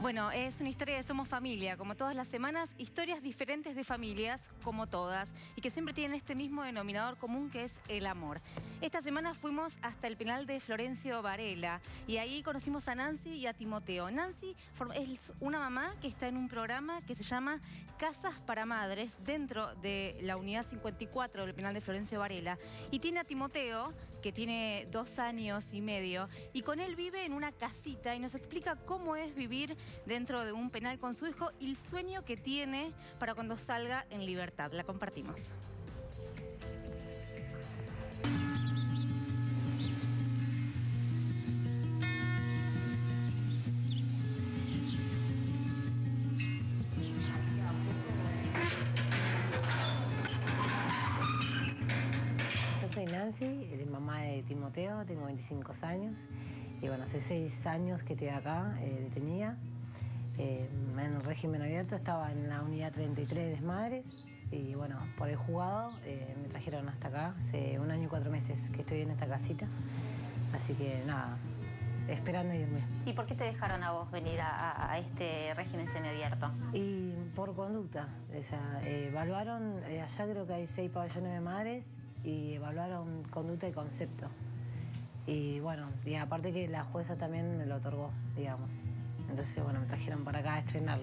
Bueno, es una historia de Somos Familia, como todas las semanas, historias diferentes de familias, como todas, y que siempre tienen este mismo denominador común que es el amor. Esta semana fuimos hasta el penal de Florencio Varela y ahí conocimos a Nancy y a Timoteo. Nancy es una mamá que está en un programa que se llama Casas para Madres dentro de la unidad 54 del penal de Florencio Varela, y tiene a Timoteo, que tiene 2 años y medio, y con él vive en una casita y nos explica cómo es vivir dentro de un penal con su hijo y el sueño que tiene para cuando salga en libertad. La compartimos. Yo soy Nancy, mamá de Timoteo, tengo 25 años y bueno, hace 6 años que estoy acá detenida. En el régimen abierto estaba en la unidad 33 de Desmadres y bueno, por el juzgado me trajeron hasta acá. Hace 1 año y 4 meses que estoy en esta casita, así que nada, esperando irme. ¿Y por qué te dejaron a vos venir a este régimen semiabierto? Y por conducta, o sea, evaluaron, allá creo que hay 6 pabellones de madres y evaluaron conducta y concepto. Y bueno, y aparte que la jueza también me lo otorgó, digamos. Entonces, bueno, me trajeron para acá a estrenarlo.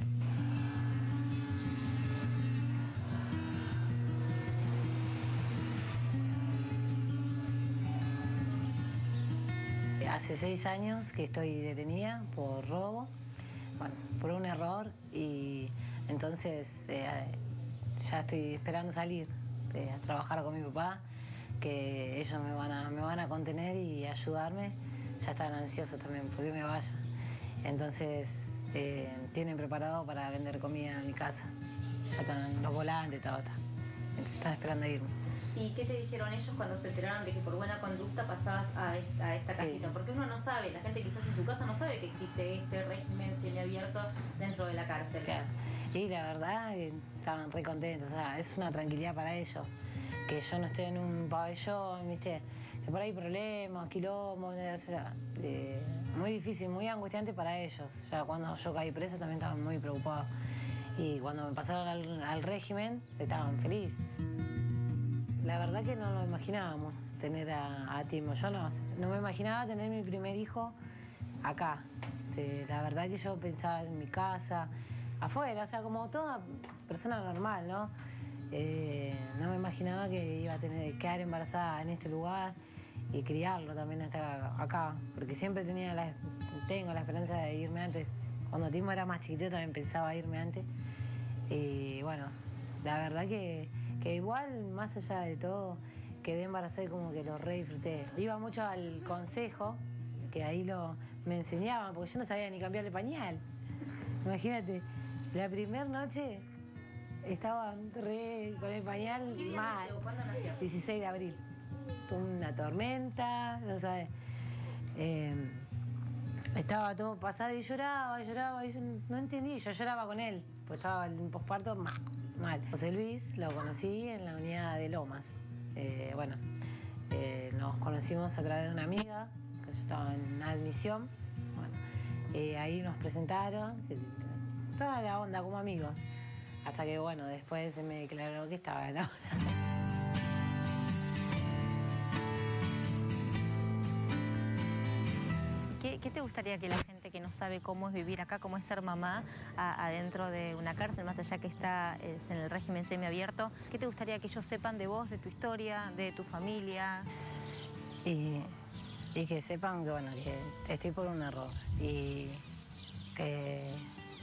Hace 6 años que estoy detenida por robo, bueno, por un error, y entonces ya estoy esperando salir a trabajar con mi papá, que ellos me van a contener y ayudarme. Ya están ansiosos también porque me vaya. Entonces tienen preparado para vender comida en mi casa. Ya están los volantes, todo. Entonces están esperando irme. ¿Y qué te dijeron ellos cuando se enteraron de que por buena conducta pasabas a esta casita? Porque uno no sabe, la gente quizás en su casa no sabe que existe este régimen semiabierto dentro de la cárcel. Claro. Y la verdad estaban re contentos, o sea, es una tranquilidad para ellos. Que yo no esté en un pabellón, ¿viste? Que por ahí hay problemas, quilombos, o sea, muy difícil, muy angustiante para ellos. Ya cuando yo caí presa también estaban muy preocupados. Y cuando me pasaron al régimen, estaban felices. La verdad que no lo imaginábamos tener a Timo. Yo no me imaginaba tener mi primer hijo acá. La verdad que yo pensaba en mi casa, afuera, o sea, como toda persona normal, ¿no? No me imaginaba que iba a tener que quedar embarazada en este lugar y criarlo también hasta acá, porque siempre tengo la esperanza de irme antes. Cuando Timo era más chiquitito también pensaba irme antes. Y bueno, la verdad que igual, más allá de todo, quedé embarazada y como que lo re disfruté. Iba mucho al consejo, que ahí me enseñaban, porque yo no sabía ni cambiarle pañal. Imagínate, la primera noche estaba con el pañal mal. ¿Cuándo nació? 16 de abril. Tuve una tormenta, no sabes. Estaba todo pasado y lloraba, y yo no entendí. Yo lloraba con él, pues estaba en posparto mal. José Luis lo conocí en la unidad de Lomas. Nos conocimos a través de una amiga, que yo estaba en admisión. Bueno, ahí nos presentaron, toda la onda como amigos. Hasta que, bueno, después se me declaró que estaba enamorada. ¿Qué te gustaría que la gente que no sabe cómo es vivir acá, cómo es ser mamá adentro de una cárcel, más allá que es en el régimen semiabierto, qué te gustaría que ellos sepan de vos, de tu historia, de tu familia? Y que sepan que, bueno, que estoy por un error y que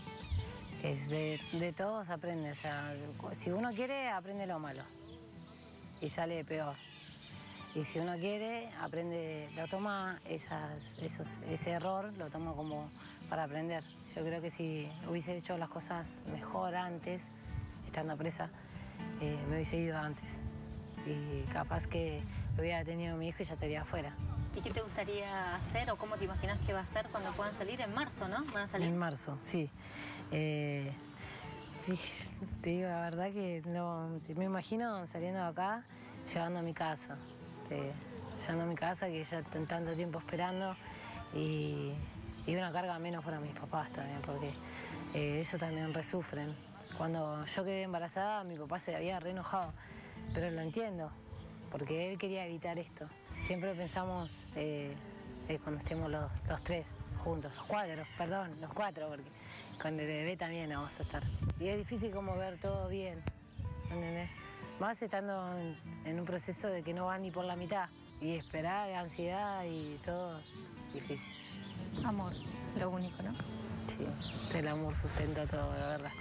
de todo se aprende. O sea, si uno quiere, aprende lo malo y sale peor. Y si uno quiere, lo toma ese error, lo toma como para aprender. Yo creo que si hubiese hecho las cosas mejor antes, estando presa, me hubiese ido antes. Y capaz que hubiera tenido a mi hijo y ya estaría afuera. ¿Y qué te gustaría hacer o cómo te imaginas que va a ser cuando puedan salir? En marzo, ¿no? ¿Van a salir? En marzo, sí. Sí, te digo la verdad que no, me imagino saliendo de acá, llegando a mi casa. Llegando a mi casa, que ya están tanto tiempo esperando, y Y una carga menos para mis papás también, porque ellos también resufren. Cuando yo quedé embarazada, mi papá se había re enojado, pero lo entiendo, porque él quería evitar esto. Siempre pensamos cuando estemos los tres juntos, los cuatro, porque con el bebé también vamos a estar. Y es difícil como ver todo bien, ¿entendés? Más estando en un proceso de que no va ni por la mitad, y esperar, ansiedad y todo, difícil. Amor, lo único, ¿no? Sí, el amor sustenta todo, la verdad.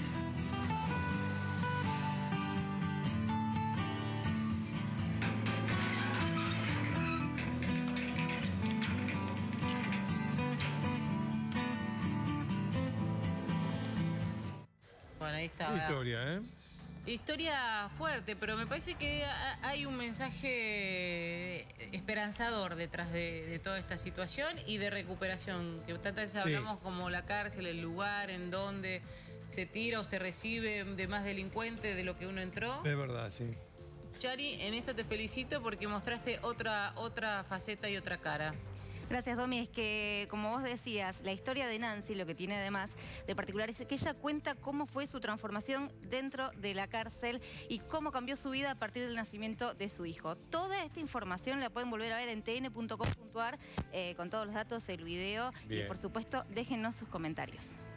Bueno, ahí está. Historia, ¿eh? Historia fuerte, pero me parece que hay un mensaje esperanzador detrás de toda esta situación y de recuperación, que tantas veces hablamos como la cárcel, el lugar en donde se tira o se recibe de más delincuentes de lo que uno entró. Es verdad, sí. Chari, en esto te felicito porque mostraste otra faceta y otra cara. Gracias, Domi. Es que, como vos decías, la historia de Nancy, lo que tiene además de particular es que ella cuenta cómo fue su transformación dentro de la cárcel y cómo cambió su vida a partir del nacimiento de su hijo. Toda esta información la pueden volver a ver en tn.com.ar con todos los datos, el video. Bien. Y, por supuesto, déjennos sus comentarios.